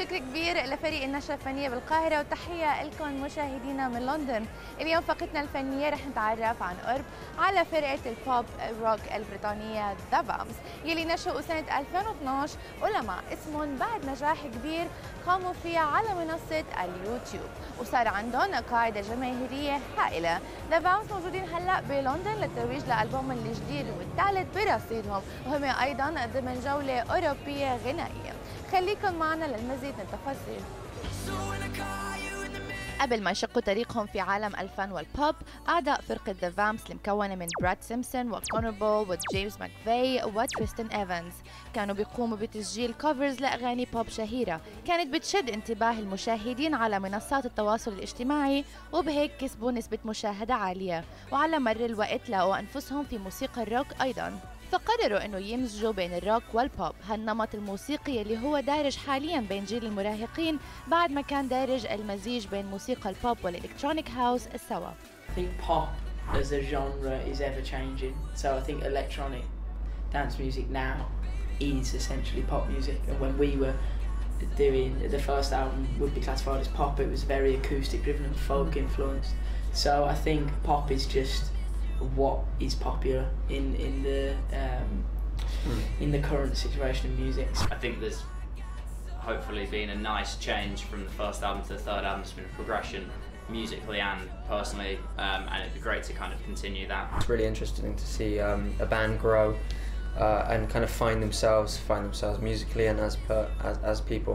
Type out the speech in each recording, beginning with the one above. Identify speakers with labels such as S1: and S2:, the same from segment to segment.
S1: شكر كبير لفريق النشرة الفنية بالقاهرة وتحية لكم مشاهدينا من لندن. اليوم فقرتنا الفنية رح نتعرف عن قرب على فرقة البوب روك البريطانية ذا فامز يلي نشأوا سنة 2012 ولمع اسمهم بعد نجاح كبير قاموا فيه على منصة اليوتيوب وصار عندهم قاعدة جماهيرية هائلة. ذا فامز موجودين هلا بلندن للترويج لألبومهم الجديد والثالث برصيدهم وهم أيضا ضمن جولة أوروبية غنائية. خليكم معنا للمزيد من التفاصيل. قبل ما يشقوا طريقهم في عالم الفن والبوب، أعضاء فرقة ذا فامز المكونة من براد سيمبسون وكونر بول وجيمس ماكفي وتريستن إيفانز كانوا بيقوموا بتسجيل كوفرز لأغاني بوب شهيرة كانت بتشد انتباه المشاهدين على منصات التواصل الاجتماعي، وبهيك كسبوا نسبة مشاهدة عالية. وعلى مر الوقت لقوا أنفسهم في موسيقى الروك أيضاً، فقرروا انه يمزجوا بين الروك والبوب، هالنمط الموسيقي اللي هو دارج حاليا بين جيل المراهقين بعد ما كان دارج المزيج بين موسيقى البوب والالكترونيك هاوس سوا.
S2: I think pop as a genre is ever changing. So I think electronic dance music now is essentially pop music. And when we were doing the first album would be classified as pop, it was very acoustic driven and folk influenced. So I think pop is just what is popular in the current situation of music.
S3: I think there's hopefully been a nice change from the first album to the third album. It's been a progression musically and personally, and it'd be great to kind of continue that.
S4: It's really interesting to see a band grow and kind of find themselves musically and as people.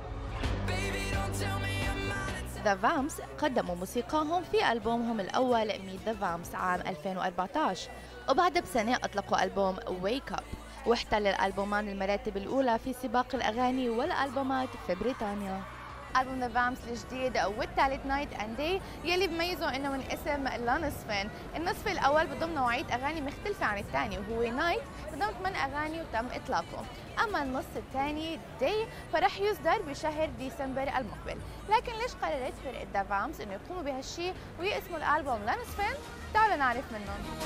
S1: ذا فامز قدموا موسيقاهم في ألبومهم الأول Meet the Vamps عام 2014، وبعد بسنة أطلقوا ألبوم Wake Up، واحتل الألبومان المراتب الأولى في سباق الأغاني والألبومات في بريطانيا. ألبوم ذا فامز الجديد والثالث نايت أند داي يلي بميزه إنه من اسم لنصفين، النصف الأول بضم نوعية أغاني مختلفة عن الثاني وهو نايت بضم 8 أغاني وتم إطلاقه، أما النص الثاني داي فرح يصدر بشهر ديسمبر المقبل. لكن ليش قررت فرقة ذا فامز إنه يقوموا بهالشيء ويقسموا الألبوم لنصفين؟ تعالوا نعرف منهم.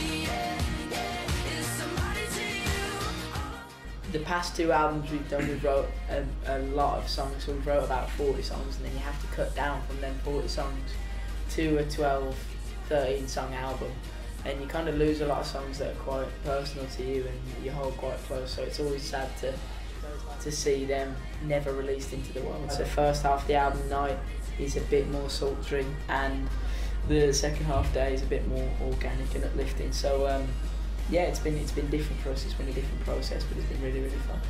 S2: The past two albums we've done, we've wrote a lot of songs, so we've wrote about 40 songs, and then you have to cut down from them 40 songs to a 12, 13 song album, and you kind of lose a lot of songs that are quite personal to you and you hold quite close, so it's always sad to see them never released into the world. So the first half of the album, Night, is a bit more sultry, and the second half, Day, is a bit more organic and uplifting, so yeah, it's been different for us. It's been a different process, but it's been really, really fun.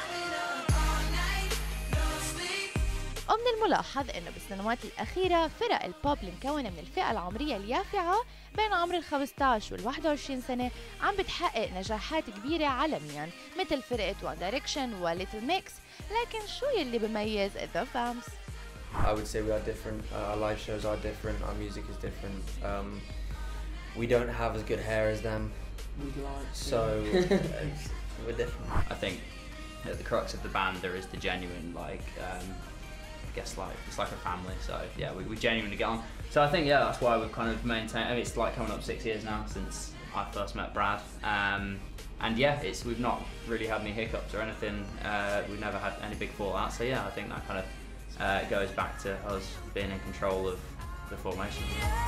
S1: ومن الملاحظ انه بالسنوات الاخيره فرق البوب المكونه من الفئه العمريه اليافعه بين عمر ال 15 وال 21 سنه عم بتحقق نجاحات كبيره عالميا مثل فرقه وان دايركشن وليتل ميكس. لكن شو يلي بميز ذا فامز؟
S4: I would say we are different. Our live shows are different. Our music is different. We don't have as good hair as them.
S2: We'd like to.
S4: So we're different.
S3: I think at the crux of the band there is the genuine I guess it's like a family, so yeah, we genuinely get on. So I think yeah, that's why we've kind of maintained. I mean, it's like coming up 6 years now since I first met Brad, and yeah, we've not really had any hiccups or anything. We've never had any big fallout, so yeah, I think that kind of goes back to us being in control of the formation.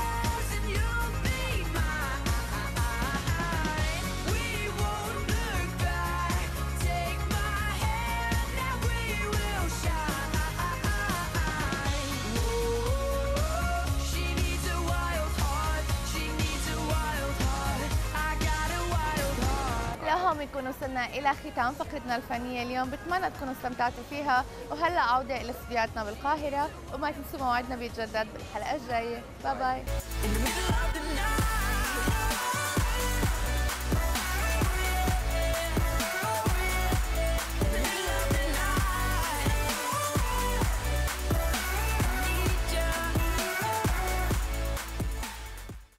S1: لهون بنكون وصلنا إلى ختام فقرتنا الفنية اليوم، بتمنى تكونوا استمتعتوا فيها، وهلا عودة إلى استديوهاتنا بالقاهرة، وما تنسوا موعدنا بيتجدد بالحلقة الجاية. باي باي.